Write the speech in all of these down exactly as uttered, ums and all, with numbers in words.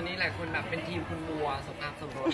อนนี้หลายคนแบบเป็นทีมคุณบัวสงครามสมรส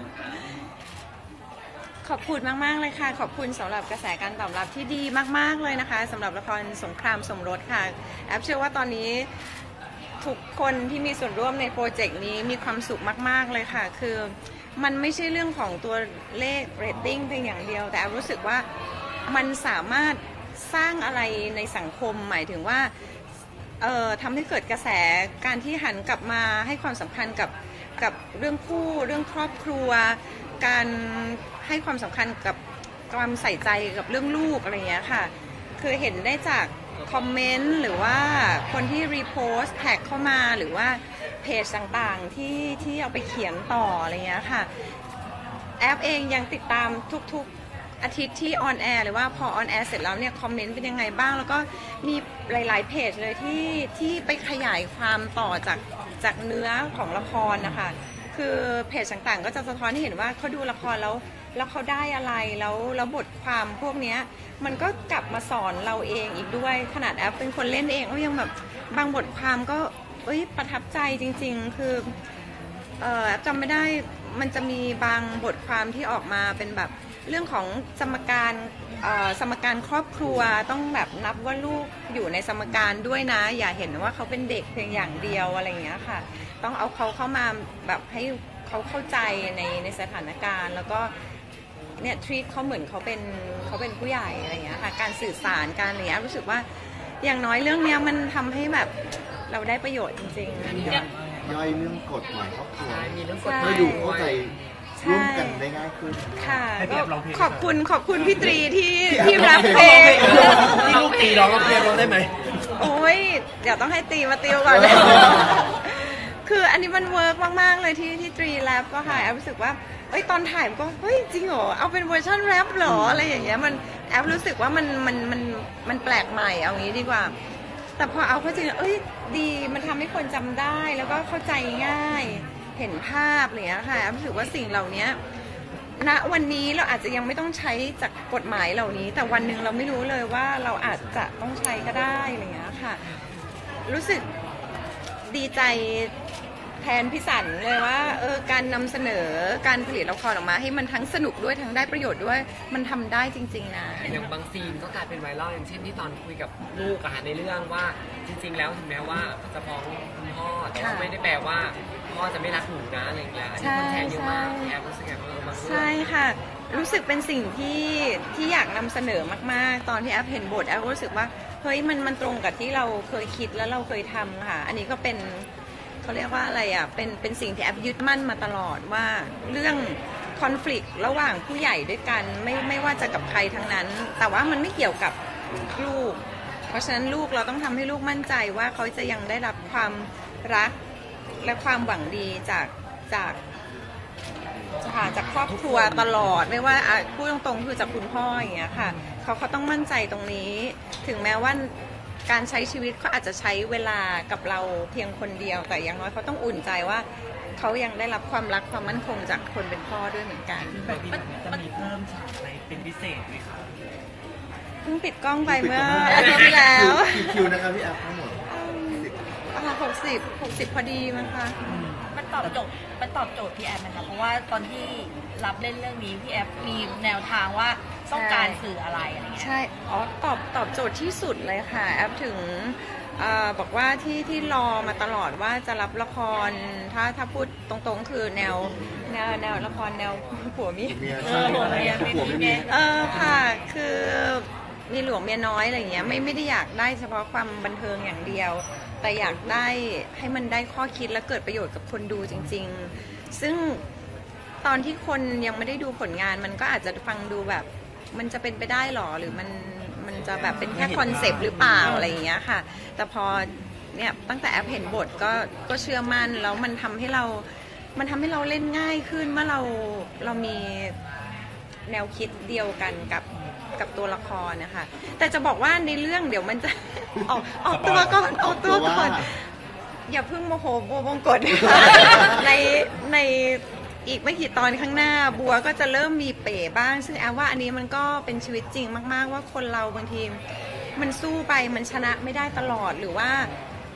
ขอบคุณมากๆเลยค่ะขอบคุณสำหรับกระแสการตอบรับที่ดีมากๆเลยนะคะสำหรับละครสงครามสมรสค่ะแอปเชื่อว่าตอนนี้ทุกคนที่มีส่วนร่วมในโปรเจกต์นี้มีความสุขมากๆเลยค่ะคือมันไม่ใช่เรื่องของตัวเลขเรตติ้งเพียงอย่างเดียวแต่แอปรู้สึกว่ามันสามารถสร้างอะไรในสังคมหมายถึงว่าเอ่อทำให้เกิดกระแสการที่หันกลับมาให้ความสำคัญกับกับเรื่องคู่เรื่องครอบครัวการให้ความสำคัญกับความใส่ใจกับเรื่องลูกอะไรอย่างเงี้ยค่ะคือเห็นได้จากคอมเมนต์หรือว่าคนที่รีโพสต์แท็กเข้ามาหรือว่าเพจต่างๆที่ที่เอาไปเขียนต่ออะไรเงี้ยค่ะแอปเองยังติดตามทุกๆอาทิตย์ที่ออนแอร์หรือว่าพอออนแอร์เสร็จแล้วเนี่ยคอมเมนต์เป็นยังไงบ้างแล้วก็มีหลายๆเพจเลยที่ที่ไปขยายความต่อจากจากเนื้อของละครนะคะคือเพจต่างๆก็จะสะท้อนให้เห็นว่าเขาดูละครแล้วแล้วเขาได้อะไรแล้วแล้วบทความพวกนี้มันก็กลับมาสอนเราเองอีกด้วยขนาดแอปเป็นคนเล่นเองก็ยังแบบบางบทความก็เอ้ยประทับใจจริงๆคือเอ่อจำไม่ได้มันจะมีบางบทความที่ออกมาเป็นแบบเรื่องของสมการสมการครอบครัวต้องแบบนับว่าลูกอยู่ในสมการด้วยนะอย่าเห็นว่าเขาเป็นเด็กเพียงอย่างเดียวอะไรอย่างเงี้ยค่ะต้องเอาเขาเข้ามาแบบให้เขาเข้าใจในในสถานการณ์แล้วก็เนี่ยทรีตเขาเหมือนเขาเป็นเขาเป็นผู้ใหญ่อะไรอย่างเงี้ยค่ะการสื่อสารการอะไรเงี้ยรู้สึกว่าอย่างน้อยเรื่องเนี้ยมันทำให้แบบเราได้ประโยชน์จริงๆย่อยเรื่องกฎหมายครอบครัวมีเรื่องกฎหมายเพื่อดูเข้าใจร่วมกันได้ง่ายขึ้นค่ะก็ขอบคุณขอบคุณพี่ตรีที่ที่รับเพลงที่ลูกตีร้องเพลงร้องได้ไหมโอ้ยเดี๋ยวต้องให้ตีมาติวก่อนคืออันนี้มันเวิร์กมากๆเลยที่ที่ตรีแรปก็ค่ะแอปรู้สึกว่าเอ้ยตอนถ่ายมันก็เฮ้ยจริงเหรอเอาเป็นเวอร์ชันแรปเหรออะไรอย่างเงี้ยมันแอปรู้สึกว่ามันมันมันมันแปลกใหม่เอางี้ดีกว่าแต่พอเอาเข้าจริงเอ้ยดีมันทำให้คนจำได้แล้วก็เข้าใจง่ายเห็นภาพอะไรอย่างเงี้ยค่ะแอปรู้สึกว่าสิ่งเหล่านี้ณวันนี้เราอาจจะยังไม่ต้องใช้จากกฎหมายเหล่านี้แต่วันหนึ่งเราไม่รู้เลยว่าเราอาจจะต้องใช้ก็ได้อะไรอย่างเงี้ยค่ะรู้สึกดีใจแทนพี่สันเลยว่าเออการนำเสนอการผลิตละครออกมาให้มันทั้งสนุกด้วยทั้งได้ประโยชน์ด้วยมันทำได้จริงๆนะอย่างบางซีนก็กลายเป็นไวรัลอย่างเช่นที่ตอนคุยกับลูกอะในเรื่องว่าจริงๆแล้วถึงแม้ว่าจะฟ้องคุณพ่อแต่ว่าไม่ได้แปลว่าพ่อจะไม่รักหนูนะอะไรอย่างเงี้ยอันนี้คนแชร์เยอะมากแอบรู้สึกไงบ้างบางเรื่องใช่ค่ะรู้สึกเป็นสิ่งที่ที่อยากนำเสนอมากๆตอนที่แอปเห็นบทแอปรู้สึกว่าเฮ้ยมันมันตรงกับที่เราเคยคิดแล้วเราเคยทำค่ะอันนี้ก็เป็นเขาเรียกว่าอะไรอ่ะเป็นเป็นสิ่งที่แอปยึดมั่นมาตลอดว่าเรื่องคอน FLICT ระหว่างผู้ใหญ่ด้วยกันไม่ไม่ว่าจะกับใครทั้งนั้นแต่ว่ามันไม่เกี่ยวกับลูกเพราะฉะนั้นลูกเราต้องทำให้ลูกมั่นใจว่าเขาจะยังได้รับความรักและความหวังดีจากจากค่ะจากครอบครัวตลอดไม่ว่าพูดตรงๆคือจากคุณพ่ออย่างเงี้ยค่ะเขาเขาต้องมั่นใจตรงนี้ถึงแม้ว่าการใช้ชีวิตเขาอาจจะใช้เวลากับเราเพียงคนเดียวแต่อย่างน้อยเขาต้องอุ่นใจว่าเขายังได้รับความรักความมั่นคงจากคนเป็นพ่อด้วยเหมือนกันแบบนี้จะมีเพิ่มฉากอะไรเป็นพิเศษไหมคะเพิ่งปิดกล้องไปเมื่ออาทิตย์ที่แล้วกี่คิวนะคะพี่แอฟทั้งหมดหกสิบหกสิบพอดีมั้งคะมันตอบโจทย์มันตอบโจทย์พี่แอฟไหมคะเพราะว่าตอนที่รับเล่นเรื่องนี้พี่แอฟมีแนวทางว่าต้องการสื่ออะไรอะไรเงี้ยใช่อ๋อตอบตอบโจทย์ที่สุดเลยค่ะแอฟถึงบอกว่าที่ที่รอมาตลอดว่าจะรับละครถ้าถ้าพูดตรงๆคือแนวแนวแนวละครแนวผัวเมียเออผัวเมียเมียเออค่ะคือมีหลวงเมียน้อยอะไรอย่างเงี้ยไม่ไม่ได้อยากได้เฉพาะความบันเทิงอย่างเดียวแต่อยากได้ให้มันได้ข้อคิดและเกิดประโยชน์กับคนดูจริงๆซึ่งตอนที่คนยังไม่ได้ดูผลงานมันก็อาจจะฟังดูแบบมันจะเป็นไปได้หรอหรือมันมันจะแบบเป็นแค่คอนเซปต์หรือเปล่าอะไรอย่างเงี้ยค่ะแต่พอเนี่ยตั้งแต่แอปเห็นบทก็ก็เชื่อมั่นแล้วมันทำให้เรามันทำให้เราเล่นง่ายขึ้นเมื่อเราเรามีแนวคิดเดียวกันกับกับตัวละครนะคะแต่จะบอกว่าในเรื่องเดี๋ยวมันจะออกออกตัวก่อนออกตัวก่อนอย่าเพิ่งโมโหบัววงกฏในในอีกไม่กี่ตอนข้างหน้าบัวก็จะเริ่มมีเป๋บ้างซึ่งแอบว่าอันนี้มันก็เป็นชีวิตจริงมากๆว่าคนเราบางทีมันสู้ไปมันชนะไม่ได้ตลอดหรือว่า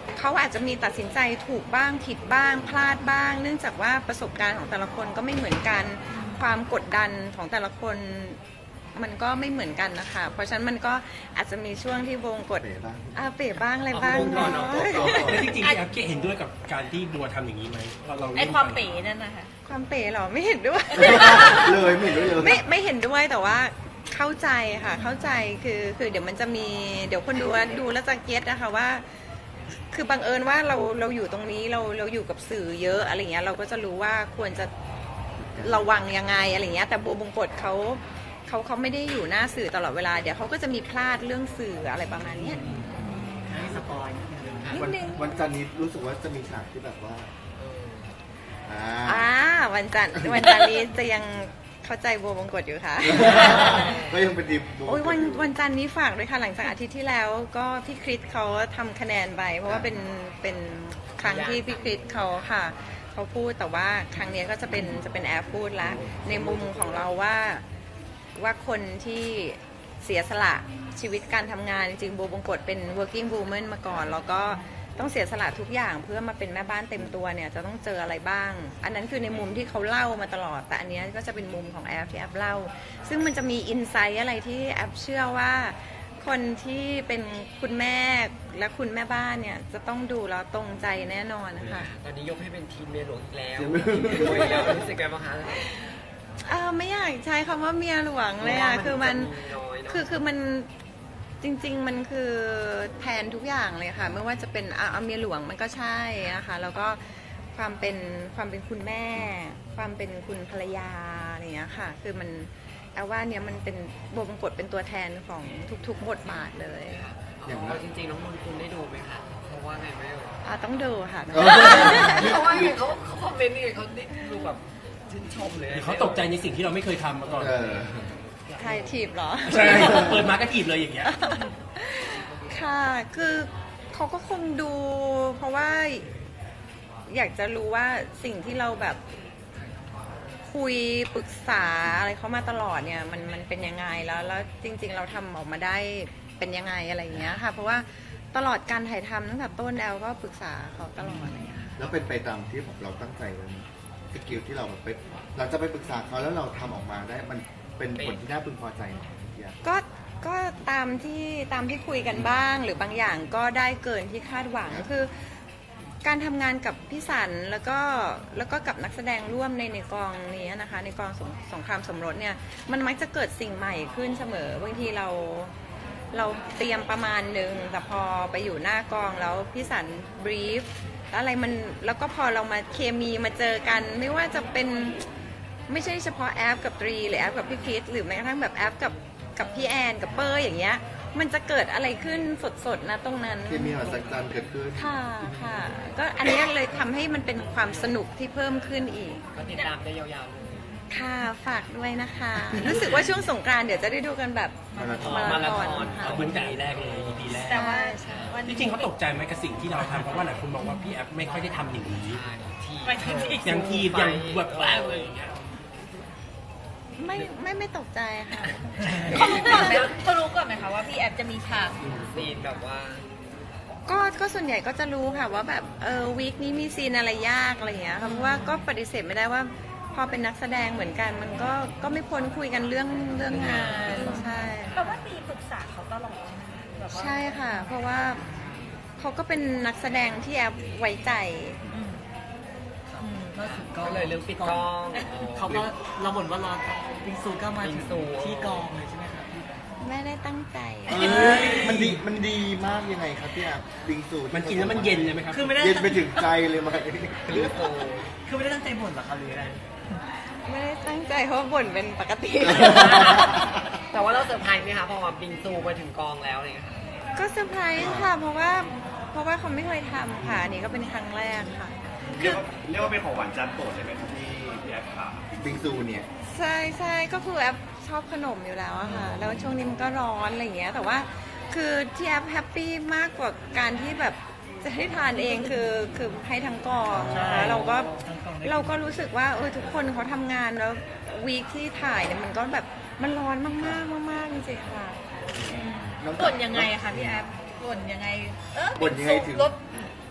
เขาอาจจะมีตัดสินใจถูกบ้างผิดบ้างพลาดบ้าง เนื่องจากว่าประสบการณ์ของแต่ละคนก็ไม่เหมือนกันความกดดันของแต่ละคนมันก็ไม่เหมือนกันนะคะเพราะฉะนั้นมันก็อาจจะมีช่วงที่วงกดเป๋บ้างอ่าเป๋บ้างอะไรบ้างก่อนเนาะแล้วจริงๆพี่แอฟเห็นด้วยกับการที่บัวทำอย่างนี้ไหมเราเราไอความเป๋นั่นนะคะความเป๋เหรอไม่เห็นด้วยเลยไม่เห็นด้วยเลยไม่ไม่เห็นด้วยแต่ว่าเข้าใจค่ะเข้าใจคือคือเดี๋ยวมันจะมีเดี๋ยวคนดูดูแล้วจะเก็ตนะคะว่า คือบังเอิญว่าเราเราอยู่ตรงนี้เราเราอยู่กับสื่อเยอะอะไรเงี้ยเราก็จะรู้ว่าควรจะระวังยังไงอะไรเงี้ยแต่บัวบงกฎเขาเขาเขาไม่ได้อยู่หน้าสื่อตลอดเวลาเดี๋ยวเขาก็จะมีพลาดเรื่องสื่ออะไรประมาณเนี้ยให้สปอยนิดนึงนิดวันนึงวันจันทร์นี้รู้สึกว่าจะมีฉากที่แบบว่าเอออ่าอ่าวันจันทร์วันจันทร์นี้จะยังเข้าใจบัวบงกฎอยู่ค่ะก็ยังเป็นดีโอ้ยวันวันจันทร์นี้ฝากด้วยค่ะหลังจากอาทิตย์ที่แล้วก็พี่คริสเขาทำคะแนนไปเพราะว่าเป็นเป็นครั้งที่พี่คริสเขาค่ะเขาพูดแต่ว่าครั้งนี้ก็จะเป็นจะเป็นแอร์พูดละในมุมของเราว่าว่าคนที่เสียสละชีวิตการทำงานจริงๆบัวบงกฎเป็น working woman มาก่อนแล้วก็ต้องเสียสละทุกอย่างเพื่อมาเป็นแม่บ้านเต็มตัวเนี่ยจะต้องเจออะไรบ้างอันนั้นคือในมุมที่เขาเล่ามาตลอดแต่อันนี้ก็จะเป็นมุมของแอฟที่แอฟเล่าซึ่งมันจะมีอินไซต์อะไรที่แอฟเชื่อว่าคนที่เป็นคุณแม่และคุณแม่บ้านเนี่ยจะต้องดูแล้วตรงใจแน่นอนนะคะตอนนี้ยกให้เป็นทีมเมียหลวงอีกแล้วเดี๋ยวรวยแล้วรู้สึกไงบ้างคะเออไม่อยากใช้คำว่าเมียหลวงเลยอ่ะคือมันน้อยเนอะคือคือมันจริงๆมันคือแทนทุกอย่างเลยค่ะไม่ว่าจะเป็นอ่ะเอาเมียหลวงมันก็ใช่นะคะแล้วก็ความเป็นความเป็นคุณแม่ ความเป็นคุณภรรยาอะไรอย่างเงี้ยค่ะคือมันเอาว่าเนี่ยมันเป็นบัวบงกฎเป็นตัวแทนของทุกๆบทบาทเลยอย่างเราจริงๆน้องนนท์คุณได้ดูไหมคะเขาว่าไงไหมเอ่ยอ่ะต้องดูค่ะเออเขาว่าไงเขาเขาคอมเมนต์ยังไงเขาได้ดูแบบชื่นชมเลยหรือเขาตกใจในสิ่งที่เราไม่เคยทำมาก่อนเออใครถีบเหรอใช่เปิดมาก็ถีบเลยอย่างเงี้ยค่ะ คือเขาก็คงดู เพราะว่าอยากจะรู้ว่าสิ่งที่เราแบบคุยปรึกษาอะไรเขามาตลอดเนี่ยมันมันเป็นยังไงแล้วแล้วจริง ๆ เราทำออกมาได้เป็นยังไงอะไรอย่างเงี้ยค่ะ เพราะว่าตลอดการถ่ายทำตั้งแต่ต้นแอลก็ปรึกษาเขาตลอดอะไรอย่างเงี้ยค่ะแล้วเป็นไปตามที่เราตั้งใจไว้ไหมสกิลที่เราแบบไปเราจะไปปรึกษาเขาแล้วเราทำออกมาได้มันเป็นผลที่น่าพึงพอใจไหมพี่แอฟก็ก็ตามที่ตามที่คุยกันบ้างหรือบางอย่างก็ได้เกินที่คาดหวังคือการทำงานกับพี่สันแล้วก็แล้วก็กับนักแสดงร่วมในในกองนี้นะคะในกองสงสงครามสมรสเนี่ยมันมักจะเกิดสิ่งใหม่ขึ้นเสมอบางทีเราเราเตรียมประมาณหนึ่งแต่พอไปอยู่หน้ากองแล้วพี่สันบรีฟแล้วอะไรมันแล้วก็พอเรามาเคมีมาเจอกันไม่ว่าจะเป็นไม่ใช่เฉพาะแอฟกับตรีหรือแอฟกับพี่คริสหรือแม้กระทั่งแบบแอฟกับกับพี่แอนกับเปอร์อย่างเงี้ยมันจะเกิดอะไรขึ้นสดๆนะตรงนั้นที่มีมหัศจรรย์เกิดขึ้นค่ะค่ะก็อันนี้เลยทำให้มันเป็นความสนุกที่เพิ่มขึ้นอีกก็ติดตามได้ยาวๆเลยค่ะฝากด้วยนะคะ รู้สึกว่าช่วงสงกรานต์เดี๋ยวจะได้ดูกันแบบมาราธอนมาราธอนมาราธอนค่ะเอาเหมือนแต่ อี แรกเลย อี พี แรกแต่ว่าใช่วันจริงๆเขาตกใจไหมกับสิ่งที่เราทำเพราะว่าหลายคนบอกว่าพี่แอฟไม่ค่อยได้ทำอย่างนี้ทีไปที่ที่อย่างทีบอย่างแบบแปลกเลยอย่างเงี้ยไม่ไม่ไม่ตกใจค่ะเขารู้ก่อนไหมเขารู้ก่อนไหมคะว่าพี่แอฟจะมีฉากซีนแบบว่าก็ก็ส่วนใหญ่ก็จะรู้ค่ะว่าแบบเออวีคนี้มีซีนอะไรยากอะไรอย่างเงี้ยค่ะเพราะว่าก็ปฏิเสธไม่ได้ว่าพอเป็นนักแสดงเหมือนกัน มันก็ก็ไม่พ้นคุยกันเรื่องเรื่องงานใช่แปลว่ามีปรึกษาเขาตลอดแบบว่าใช่ค่ะ เพราะว่าเขาก็เป็นนักแสดงที่แอปไว้ใจอืมอืมก็คือก็เลยเรื่องปิดกล้องเขาก็เราบ่นว่ารอบิงซูก็มาบิถึงงซูที่กองเลยใช่ไหมครับไม่ได้ตั้งใจเอ้ยมันดีมันดีมากยังไงครับพี่แอฟบิงซูมันกินแล้วมันเย็นเลยไหมครับคือไม่ได้เย็นไปถึงใจเลยไหมหรือโฟคือไม่ได้ตั้งใจบ่นหรอครับหรืออะไรไม่ได้ตั้งใจเพราะว่าบ่นเป็นปกติแต่ว่าเราเซอร์ไพรส์ไหมคะพอมาบิงซูมาถึงกองแล้วอะไรเนี่ยค่ะก็เซอร์ไพรส์ค่ะ เพราะว่าเพราะว่าเขาไม่เคยทำค่ะอันนี้ก็เป็นครั้งแรกค่ะเรียกว่าเรียกว่าเป็นของหวานจานโปรดเลยไหมครับที่พี่แอฟขาบิงซูเนี่ยใช่ใช่ก็คือแอปชอบขนมอยู่แล้วอะค่ะ แล้วช่วงนี้มันก็ร้อนอะไรอย่างเงี้ย แต่ว่าคือที่แอปแฮปปี้มากกว่าการที่แบบจะให้ทานเองคือคือให้ทั้งกองนะคะเราก็เราก็รู้สึกว่าเออทุกคนเขาทำงานแล้ววีคที่ถ่ายเนี่ยมันก็แบบมันร้อนมากๆมากๆจริงๆค่ะบ่นยังไงอะคะพี่แอฟบ่นยังไง เออบ่นยังไงถึงรถ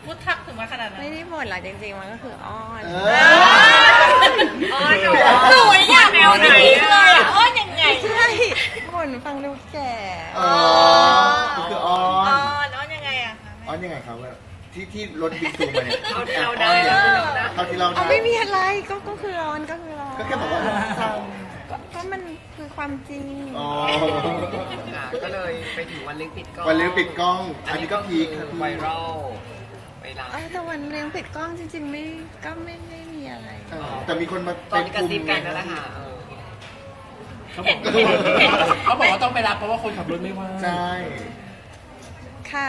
พูดทักถึงมาขนาดนั้นไม่ได้บ่นหรอกจริงๆมันก็คืออ้อนเออ้อนเหรอหนูอยากแนวไหนเลยอ่ะอ้อนยังไงใช่บ่นฟังดูแก่เออคืออออ้อน นอ้อนยังไงอะคะออนยังไงครับว่าที่ที่รถบิ๊กซูมาเนี่ยเท่าที่เราได้แอบอ้อนเท่าที่เราได้เท่าที่เราเอาได้ไม่มีอะไรก็ก็คือร้อนก็คือร้อนก็แค่บอกว่าสั่งก็ก็มันคือความจริงอ๋อค่ะก็เลยไปถึงวันเลี้ยงปิดกล้องวันเลี้ยงปิดกล้อง อันนี้ก็พีคครับไวรัลไปรัเออแต่วันเลี้ยงปิดกล้องจริงๆไม่ก็ไม่ไม่มีอะไรเออแต่มีคนมาตอนนี้กระซิบกันนั่นแหละค่ะเออเขาบอกเขาบอกว่าต้องไปรับเพราะว่าคนขับรถไม่ว่างใช่ค่ะ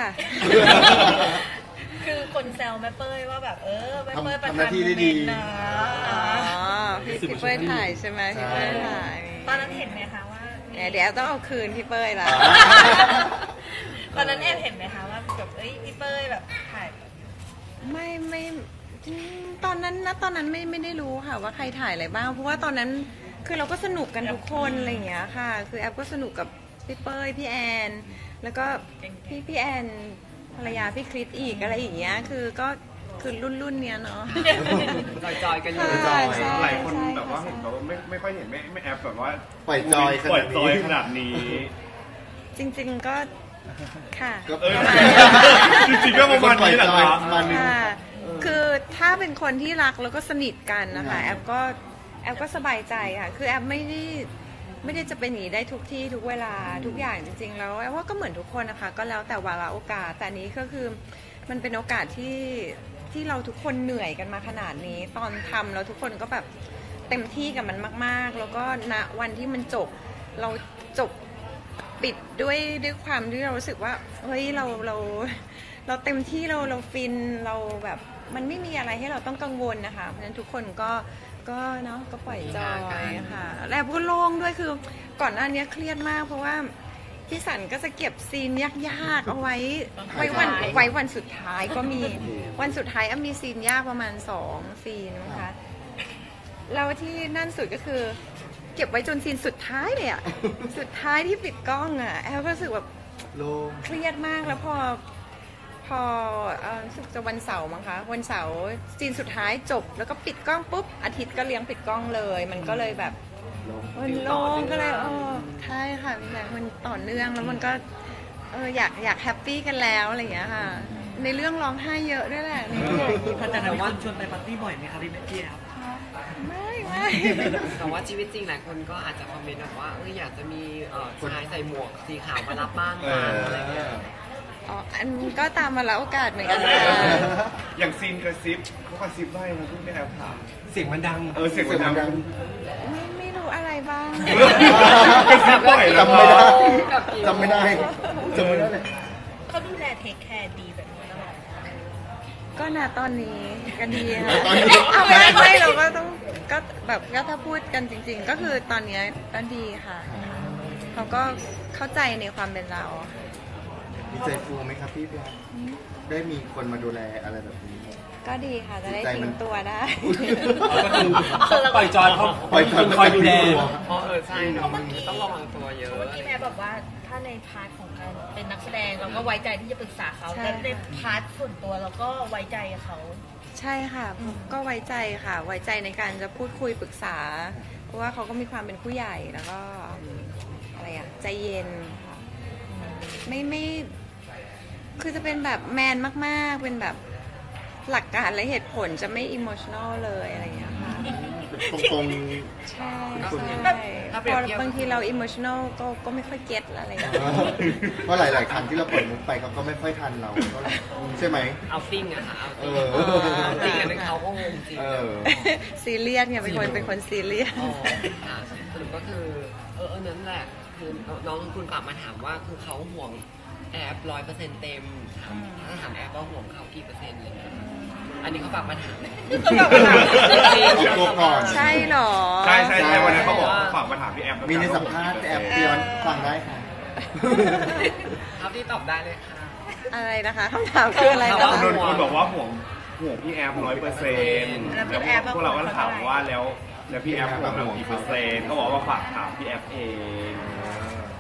คือคนแซวแม่เป้ยว่าแบบเออแม่เป้ยประทำหธาน้าน ที่โมได้เมดีนต์นะอ๋อพี่พี่เป้ยถ่ายใช่ไหมพี่เป้ยถ่ายตอนนั้นเห็นไหมคะว่าเดี๋ยวเดี๋ยวต้องเอาคืนพี่เป้ยละอ่าตอนนั้นแอบเห็นไหมคะว่าแบบเอ้ยพี่เป้ยแบบถ่ายไม่ไม่อืมตอนนั้นนะตอนนั้นไม่ไม่ได้รู้ค่ะว่าใครถ่ายอะไรบ้างเพราะว่าตอนนั้นคือเราก็สนุกกันทุกคนอะไรอย่างเงี้ยค่ะ คือแอปก็สนุกกับพี่เป้ยพี่แอนแล้วก็พี่พี่แอนภรรยาพี่คริสอีกอะไรอย่างเงี้ยคือก็คือรุ่นรุ่นเนี้ยเนาะจอยๆกันอยู่ใช่ใช่หลายคนแบบว่าเห็นแบบว่าไม่ไม่ค่อยเห็นไม่ไม่แอปแบบว่าปล่อยจอยขปล่อยนาดจอยนี้ขนาดนี้จริง ๆก็ค่ะก็เออจริงๆก็ประมาณนี้แหละครับประมาณนึงค่ะคือถ้าเป็นคนที่รักแล้วก็สนิทกันนะคะอืมแอปก็แอปก็สบายใจค่ะคือแอปไม่ได้ไม่ได้จะเป็นอย่างนี้ได้ทุกที่ทุกเวลาทุกอย่างจริงๆแล้วแอปว่าก็เหมือนทุกคนนะคะก็แล้วแต่วาระโอกาสแต่อันนี้ก็คือมันเป็นโอกาสที่ที่เราทุกคนเหนื่อยกันมาขนาดนี้ ตอนทำแล้วทุกคนก็แบบเต็มที่กับมันมากๆ แล้วก็ณวันที่มันจบเราจบปิดด้วยด้วยความที่เรารู้สึกว่าเฮ้ยเราเราเราเต็มที่เราเราฟินเราแบบมันไม่มีอะไรให้เราต้องกังวลนะคะเพราะฉะนั้นทุกคนก็ก็เนาะก็ปล่อยจอยค่ะแล้วก็โล่งด้วยคือก่อนหน้านี้เครียดมากเพราะว่าพี่สันก็จะเก็บซีนยากๆเอาไว้ไว้วันไว้วันสุดท้ายก็มีวันสุดท้ายมีซีนยากประมาณสองซีนนะคะแล้วที่นั่นสุดก็คือเก็บไว้จนซีนสุดท้ายเลยอะสุดท้ายที่ปิดกล้องอะแอลก็รู้สึกแบบโลงเครียดมากแล้วพอพอเอ่อรู้สึกจะวันเสาร์มั้งคะวันเสาร์ซีนสุดท้ายจบแล้วก็ปิดกล้องปุ๊บอาทิตย์ก็เลี้ยงปิดกล้องเลย มันก็เลยแบบโลงมันโล่งก็เลยเออใช่ค่ะพี่แบงค์มันต่อเนื่องแล้วมันก็เอออยากอยากแฮปปี้กันแล้วอะไรอย่างเงี้ยค่ะ ในเรื่องร้องไห้เยอะด้วยแหละในเรื่องพัฒนาว่าชวนไปปาร์ตี้บ่อยไหมครับพี่เบกกี้ครับไม่ไม่แต่ว่าชีวิตจริงหลายคนก็อาจจะคอมเมนต์แบบว่าเอออยากจะมีเอ่อชายใส่หมวกสีขาวมารับบ้างเอนะออะไรเงี้ยอ๋ออันก็ตามมาแล้วโอกาสเหมือนกันค่ะอย่างซีนกระซิบเขากระซิบได้นะพี่แอปถามเสียงมันดังเออเสียงมันดังไม่ไม่รู้อะไรบ้างกระซิบบ่อยแล้วจำไม่ได้กับกี่จำไม่ได้จำไม่ได้เลยเขาดูแลเทคแคร์ดีแบบนี้ตลอดก็นะตอนนี้ก็ดีค่ะตอนนี้เอาไม่ไม่เราก็ต้องก็แบบก็ถ้าพูดกันจริง ๆ ก็คือตอนนี้ก็ดีค่ะเขาก็เข้าใจในความเป็นเราดีใจฟูไหมครับพี่เพียรได้มีคนมาดูแลอะไรแบบนี้ก็ดีค่ะจะได้ใจมัทิ้นงตัวได้ก็คือปล่อยจอยเขาปล่อยจอยคอยดูแลอ๋อเออใช่เนาะเมื่อกี้ต้องระวังตัวเยอะเมื่อกี้แม่บอกว่าถ้าในพาร์ทของการเป็นนักแสดงเราก็ไว้ใจที่จะปรึกษาเขาใช่แต่ในพาร์ทส่วนตัวเราก็ไว้ใจเขาใช่ค่ะก็ไว้ใจค่ะ ไว้ใจในการจะพูดคุยปรึกษา เพราะว่าเขาก็มีความเป็นผู้ใหญ่แล้วก็อะไรอะใจเย็นค่ะไม่ไม่คือจะเป็นแบบแมนมากๆ เป็นแบบหลักการและเหตุผลจะไม่อิโมชัน a ลเลยอะไรอย่างเงี้ยค่ะตรงใช่ก็คือใช่ถ้าเปพรียอบเทียบบางทีเราอิโมชัน a ลก็ก็ไม่ค่อยเก็ตอะไรอย่างเงี้ยๆเพราะหลาย ๆ ครั้งที่เราปล่อยมุกไปเขาก็ไม่ค่อยทันเราก็ใช่ไหมเอาติ้งอะค่ะเอาเอติ้งอเอาติ้งอันนั้นเขาก็งงจริงเออซีเรียสไงเป็นคนเป็นคนซีเรียสอ๋อค่ะสรุปก็คือเออเออนั่นแหละคือน้องคุณฝากมาถามว่าคือเขาห่วงแอปร้อยเปอร์เซ็นต์เต็มถามถ้าถามแอปว่าห่วงเขากี่เปอร์เซ็นต์อะไรเงี้ยอันนี้เขาฝากมาถามเขาฝากมาถามจริงเอาตัวก่อนใช่เหรอใช่ใช่ใช่วันนั้นเขาบอกฝากมาถามพี่แอปมีในสัมภาษณ์แต่แอบเตียนฟังได้ค่ะครับที่ตอบได้เลยค่ะอะไรนะคะคำถามคืออะไรคนะรัคะบโดนคนบอกว่าห่วงห่วงพี่แอปร้อยเปอร์เซ็นต์แล้วพวกเราก็ถามว่าแล้วแล้วพี่แอปห่วงเรากี่เปอร์เซ็นต์เขาบอกว่าฝากถามพี่แอปเอง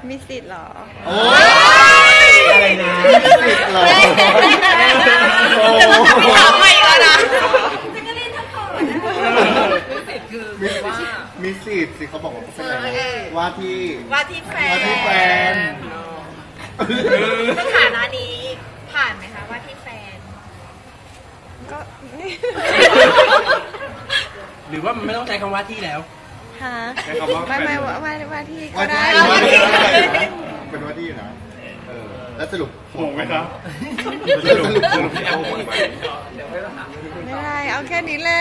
มีสิทธิ์เหรอโอ้ยอะไรนะมีสิทธิ์เหรอแต่ว่าถ้าไม่ถามใหม่แล้วนะมีสิทธิ์คือว่ามีสิทธิ์สิเขาบอกว่าเป็นอะไรนะว่าที่ว่าที่แฟนว่าที่แฟนสถานะนี้ผ่านไหมคะว่าที่แฟนก็หรือว่ามันไม่ต้องใช้คำว่าที่แล้วฮะใช้คำว่าไม่ไม่ว่าว่าว่าที่ก็ว่าที่ได้ว่าที่อะไรนะเป็นว่าที่นะเออแล้วสรุปงงไหมครับสรุปสรุปพี่แอมงงไหมเดี๋ยวไม่ต้องถามไม่ได้เอาแค่นี้แหละ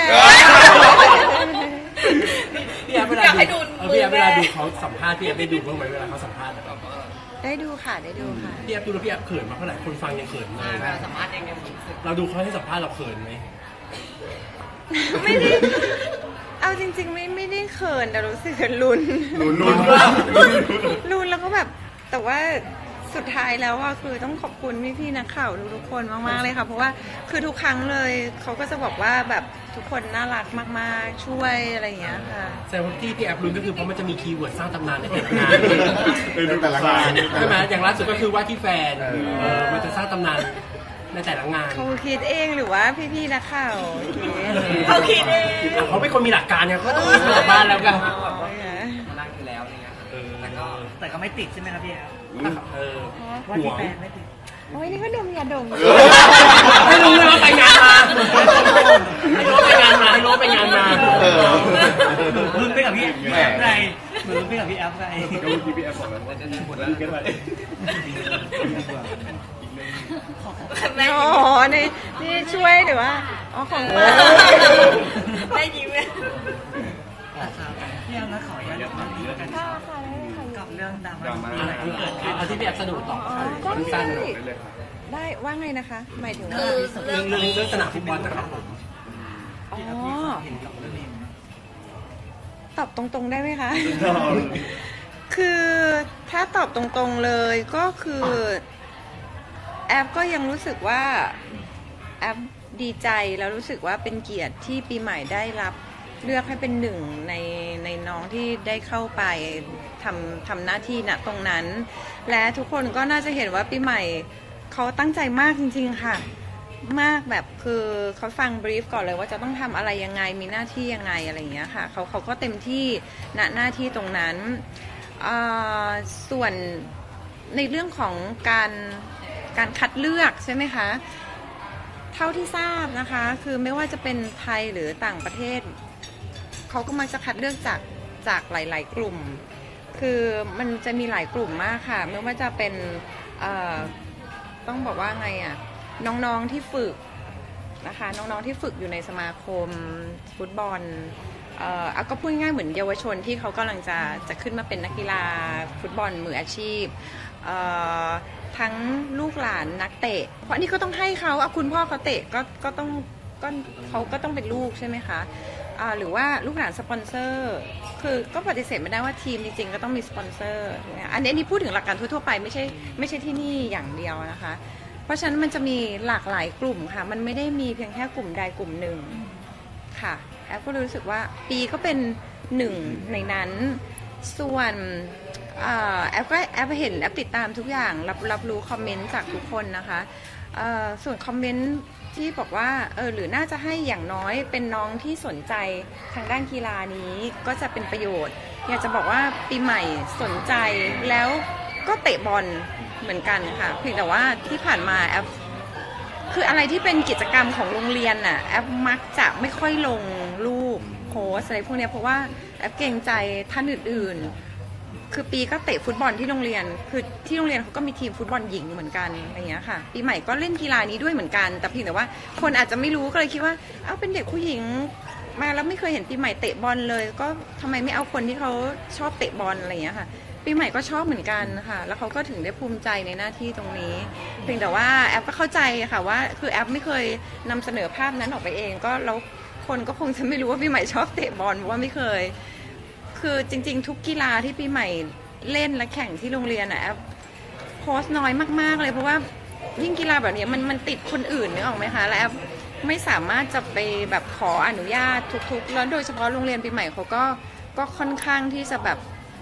พี่แอฟเวลาอยากให้ดูเออพี่แอฟมืเวอแม่ลาดูเขาสัมภาษณ์พี่แอฟได้ดูบ้างไหมเวลาเขาสัมภาษณ์แบบได้ดูค่ะได้ดูค่ะพี่แอฟดูแล้วพี่แอฟเขินมากเท่าไหร่คนฟังยังเขินเลใช่ยเวลาสัมภาษณ์เองเนี่ยผมรู้สึกเราดูเขาให้สัมภาษณ์เราเขินไหมไม่ได้เอาจริง ๆ ไม่ไม่ได้เขินแต่รู้สึกลุ้นลุ้นลุ้นลุ้นแล้วก็แบบแต่ว่าสุดท้ายแล้วอะคือต้องขอบคุณพี่ๆนักข่าวทุกๆคนมากๆเลยค่ะเพราะว่าคือทุกครั้งเลยเขาก็จะบอกว่าแบบทุกคนน่ารักมากๆช่วยอะไรอย่างเงี้ยค่ะแสดงว่าที่พี่แอฟลุ้นก็คือเพราะมันจะมีคีย์เวิร์ดสร้างตำนานในแต่ละงานในแต่ละงานใช่ไหมอย่างล่าสุดก็คือว่าที่แฟนเออเออมันจะสร้างตำนานในแต่ละงานเขาคิดเองหรือว่าพี่ๆนักข่าวคิดเขาคิดเองเขาเป็นคนมีหลักการเนี่ยเขาต้องกลับบ้านแล้วกันมานั่งอยู่แล้วอะไรเงี้ยเออแต่ก็แต่ก็ไม่ติดใช่ไหมครับพี่แอฟเออว่าห่ที่วงแฟนไม่ติดโอ้ยนี่ก็ดมยาดมไม่รู้เลยว่าไปงานมาให้รู้ไปงานมาให้รู้ไปงานมาเออหนูลุ้นไปกับพี่แอฟไงหนูลุ้นไปกับพี่แอฟไงก็เมื่อกี้พี่แอฟบอกแล้วว่าจะได้หมดแล้วกันไปแม่อ๋อยิ้มนี่นี่ช่วยหรือว่าอ๋อของแม่ยิ้มเลยพี่แอฟนะขออนุญาตถามอีกแล้วกันค่ะค่ะได้ค่ะกับเรื่องดราดราม่าม่าที่เกิดขึ้นเอาที่พี่แอฟสะดวกตอบอ๋อก็สั้นได้ได้เลยครับได้ว่าไงนะคะ หมายถึงว่าคือๆเรื่เรื่ออง งนี้เรื่องสนามฟุตบอลนะครับผมอ๋อเห็นกับเรื่องนี้ตอบตรงๆได้ไหมคะ คือถ้าตอบตรงๆเลยก็คือแอปก็ยังรู้สึกว่าแอปดีใจแล้วรู้สึกว่าเป็นเกียรติที่ปีใหม่ได้รับเลือกให้เป็นหนึ่งในในน้องที่ได้เข้าไปทำทำหน้าที่ณตรงนั้น และทุกคนก็น่าจะเห็นว่าปีใหม่เขาตั้งใจมากจริงๆค่ะ มากแบบคือเขาฟังบรีฟก่อนเลยว่าจะต้องทำอะไรยังไงมีหน้าที่ยังไงอะไรอย่างเงี้ยค่ะเขาเขาก็เต็มที่ณหน้าที่ตรงนั้นส่วนในเรื่องของการการคัดเลือกใช่ไหมคะเท่าที่ทราบนะคะคือไม่ว่าจะเป็นไทยหรือต่างประเทศเขาก็มักจะคัดเลือกจากจากหลายๆกลุ่มคือมันจะมีหลายกลุ่มมากค่ะไม่ว่าจะเป็นต้องบอกว่าไงอ่ะน้องๆที่ฝึกนะคะน้องๆที่ฝึกอยู่ในสมาคมฟุตบอลเอ่อก็พูดง่ายเหมือนเยาวชนที่เขากำลังจะจะขึ้นมาเป็นนักกีฬาฟุตบอลมืออาชีพทั้งลูกหลานนักเตะเพราะอันนี้ก็ต้องให้เขาเอาคุณพ่อเขาเตะก็ก็ต้องก็เขาก็ต้องเป็นลูกใช่ไหมคะหรือว่าลูกหลานสปอนเซอร์คือก็ปฏิเสธไม่ได้ว่าทีมจริงๆก็ต้องมีสปอนเซอร์อันนี้อันนี้พูดถึงหลักการทั่วๆไปไม่ใช่ไม่ใช่ที่นี่อย่างเดียวนะคะเพราะฉะนั้นมันจะมีหลากหลายกลุ่มค่ะมันไม่ได้มีเพียงแค่กลุ่มใดกลุ่มหนึ่งค่ะแอฟก็รู้สึกว่าปีก็เป็นหนึ่งในนั้นส่วนแอฟก็แอฟเห็นแอฟติดตามทุกอย่างรับรับรู้คอมเมนต์จากทุกคนนะคะส่วนคอมเมนต์ที่บอกว่าเออหรือน่าจะให้อย่างน้อยเป็นน้องที่สนใจทางด้านกีฬานี้ก็จะเป็นประโยชน์อยากจะบอกว่าปีใหม่สนใจแล้วก็เตะบอลเหมือนกันค่ะเพียงแต่ว่าที่ผ่านมาแอปคืออะไรที่เป็นกิจกรรมของโรงเรียนน่ะแอปมักจะไม่ค่อยลงรูปโพสอะไรพวกนี้เพราะว่าแอปเกรงใจท่านอื่นๆคือปีก็เตะฟุตบอลที่โรงเรียนคือที่โรงเรียนเขาก็มีทีมฟุตบอลหญิงเหมือนกันอะไรเงี้ยค่ะปีใหม่ก็เล่นกีฬานี้ด้วยเหมือนกันแต่เพียงแต่ว่าคนอาจจะไม่รู้ก็เลยคิดว่าเอ้าเป็นเด็กผู้หญิงมาแล้วไม่เคยเห็นปีใหม่เตะบอลเลยก็ทำไมไม่เอาคนที่เขาชอบเตะบอลอะไรเงี้ยค่ะปีใหม่ก็ชอบเหมือนกันค่ะแล้วเขาก็ถึงได้ภูมิใจในหน้าที่ตรงนี้เพียงแต่ว่าแอปก็เข้าใจค่ะว่าคือแอปไม่เคยนำเสนอภาพนั้นออกไปเองก็แล้วคนก็คงจะไม่รู้ว่าปีใหม่ชอบเตะบอลเพราะว่าไม่เคยคือจริงๆทุกกีฬาที่ปีใหม่เล่นและแข่งที่โรงเรียนอะแอปโพสต์น้อยมากๆเลยเพราะว่ายิ่งกีฬาแบบนี้มันมันติดคนอื่นนึกออกไหมคะและแอปไม่สามารถจะไปแบบขออนุญาตทุกๆแล้วโดยเฉพาะโรงเรียนปีใหม่เขาก็ก็ค่อนข้างที่จะแบบ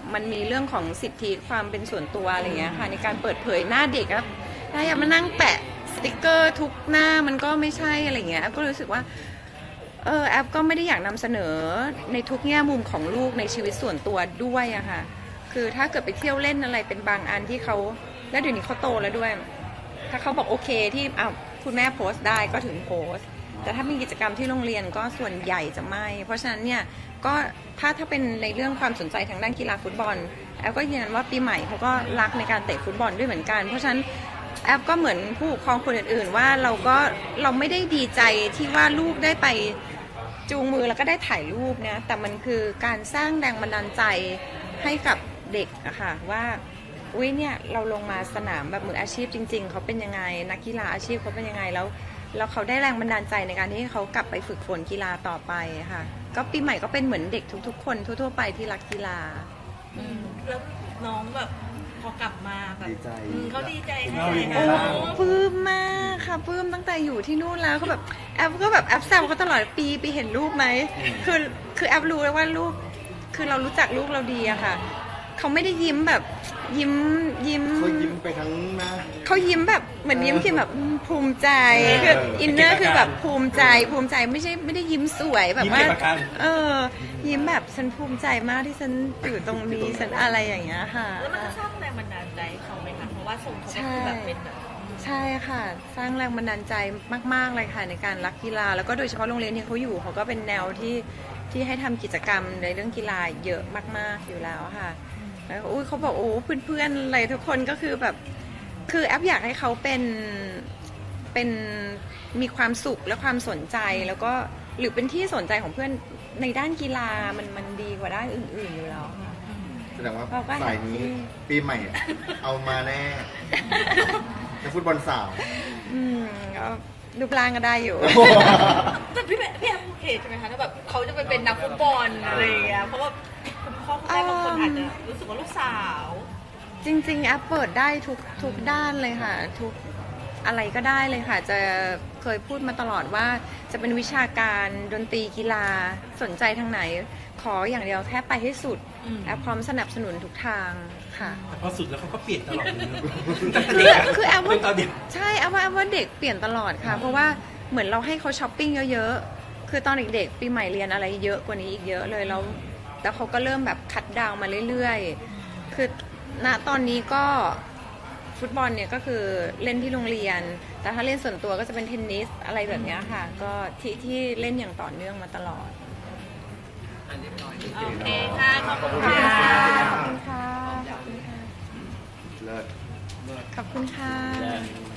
มันมีเรื่องของสิทธิความเป็นส่วนตัวอะไรเงี้ยค่ะในการเปิดเผยหน้าเด็กแล้วถ้าอยากมานั่งแปะสติ๊กเกอร์ทุกหน้ามันก็ไม่ใช่อะไรเงี้ยแอปก็รู้สึกว่าเออแอปก็ไม่ได้อยากนำเสนอในทุกแง่มุมของลูกในชีวิตส่วนตัวด้วยอะค่ะคือถ้าเกิดไปเที่ยวเล่นอะไรเป็นบางอันที่เขาแล้วเดี๋ยวนี้เขาโตแล้วด้วยถ้าเขาบอกโอเคที่อ้าวคุณแม่โพสต์ได้ก็ถึงโพสต์แต่ถ้ามีกิจกรรมที่โรงเรียนก็ส่วนใหญ่จะไม่เพราะฉะนั้นเนี่ยก็ถ้าถ้าเป็นในเรื่องความสนใจทางด้านกีฬาฟุตบอลแอปก็ยืนยันว่าปีใหม่เขาก็รักในการเตะฟุตบอลด้วยเหมือนกันเพราะฉะนั้นแอปก็เหมือนผู้ปกครองคนอื่นๆว่าเราก็เราไม่ได้ดีใจที่ว่าลูกได้ไปจูงมือแล้วก็ได้ถ่ายรูปนะแต่มันคือการสร้างแรงบันดาลใจให้กับเด็กอะค่ะว่าอุ้ยเนี่ยเราลงมาสนามแบบมืออาชีพจริงๆเขาเป็นยังไงนักกีฬาอาชีพเขาเป็นยังไงแล้วแล้วเขาได้แรงบันดาลใจในการที่เขากลับไปฝึกฝนกีฬาต่อไปค่ะก็ปีใหม่ก็เป็นเหมือนเด็กทุกๆคนทั่วๆไปที่รักกีฬาอืมแล้วน้องแบบพอกลับมาแบบดีใจอืมเขาดีใจเราให้ยังไงโอ้บ้างปลื้มมากค่ะปลื้มตั้งแต่อยู่ที่นู่นแล้วเขาแบบแอปก็แบบแอปแซวเขาตลอดปีปีเห็นรูปไหมคือคือแอปรู้แล้วว่าลูกคือเรารู้จักลูกเราดีอะค่ะเขาไม่ได้ยิ้มแบบยิ้มยิ้มเขายิ้มไปทั้งหน้าเขายิ้มแบบเหมือนยิ้มคือแบบภูมิใจเออคืออินเนอร์คือแบบภูมิใจภูมิใจไม่ใช่ไม่ได้ยิ้มสวยแบบว่ายิ้มเก็บอาการเออยิ้มแบบฉันภูมิใจมากที่ฉันอยู่ตรงนี้ฉันอะไรอย่างเงี้ยค่ะแล้วมันจะสร้างแรงบันดาลใจให้เขาไหมคะเพราะว่าส่งเขาก็คือแบบเป็นแบบใช่ค่ะสร้างแรงบันดาลใจมากๆเลยค่ะในการรักกีฬาแล้วก็โดยเฉพาะโรงเรียนที่เขาอยู่เขาก็เป็นแนวที่ที่ให้ทำกิจกรรมในเรื่องกีฬาเยอะมากๆอยู่แล้วค่ะแล้วอุ้ยเขาบอกโอ้เพื่อนๆอะไรทุกคนก็คือแบบคือแอปอยากให้เขาเป็นเป็นมีความสุขและความสนใจแล้วก็หรือเป็นที่สนใจของเพื่อนในด้านกีฬามันมันดีกว่าด้านอื่นๆอยู่แล้วค่ะแสดงว่าเราก็สายนี้แฮปปี้ปีใหม่อะเอามาแน่นักฟุตบอลสาวอืมก็รูปร่างก็ได้อยู่แต่พี่แม่พี่แอมโอเคใช่ไหมคะถ้าแบบเขาจะไปเป็นนักฟุตบอลอะไรอย่างเงี้ยเพราะว่าคุณพ่อคุณแม่บางคนอาจจะรู้สึกว่าลูกสาวจริงๆแอปเปิดได้ทุกทุกด้านเลยค่ะทุกอะไรก็ได้เลยค่ะจะเคยพูดมาตลอดว่าจะเป็นวิชาการดนตรีกีฬาสนใจทางไหนขออย่างเดียวแค่ไปให้สุดแอปพร้อมสนับสนุนทุกทางค่ะแต่พอสุดแล้วเขาก็เปลี่ยนตลอดเลยคือคือแอปว่าเป็นตอนเด็กใช่แอปว่าแอปว่าเด็กเปลี่ยนตลอดค่ะ เพราะว่าเหมือนเราให้เขาช้อปปิ้งเยอะๆคือตอนเด็กๆปีใหม่เรียนอะไรเยอะกว่านี้อีกเยอะเลยแล้วแล้วเขาก็เริ่มแบบคัดดาวน์มาเรื่อยๆคือณตอนนี้ก็ฟุตบอลเนี่ยก็คือเล่นที่โรงเรียนแต่ถ้าเล่นส่วนตัวก็จะเป็นเทนนิสอะไรแบบนี้ค่ะก็ที่ที่เล่นอย่างต่อเนื่องมาตลอดอันเรียบร้อยโอเคค่ะขอบคุณขอบค่ะคุณค่ะขอบคุณค่ะเลิศขอบคุณค่ะ